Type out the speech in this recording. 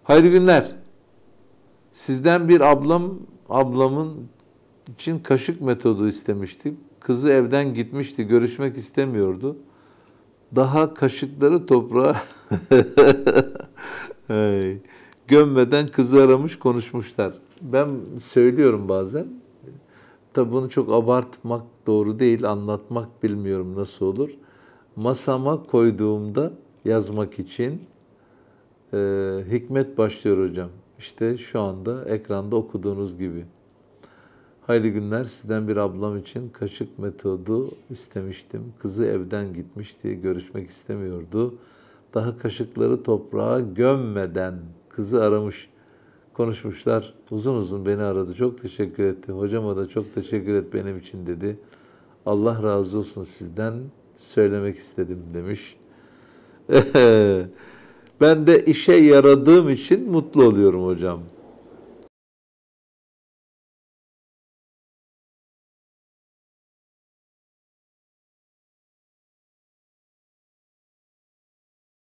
Hayırlı günler. Sizden bir ablamın için kaşık metodu istemiştik. Kızı evden gitmişti, görüşmek istemiyordu. Daha kaşıkları toprağa Hey. Gömmeden kızı aramış, konuşmuşlar. Ben söylüyorum bazen. Tabii bunu çok abartmak doğru değil, anlatmak bilmiyorum nasıl olur. Masama koyduğumda yazmak için hikmet başlıyor hocam. İşte şu anda ekranda okuduğunuz gibi. Hayırlı günler. Sizden bir ablam için kaşık metodu istemiştim. Kızı evden gitmişti, görüşmek istemiyordu. Daha kaşıkları toprağa gömmeden kızı aramış, konuşmuşlar. Uzun uzun beni aradı. Çok teşekkür etti. Hocama da çok teşekkür et benim için dedi. Allah razı olsun sizden söylemek istedim demiş. Ben de işe yaradığım için mutlu oluyorum hocam.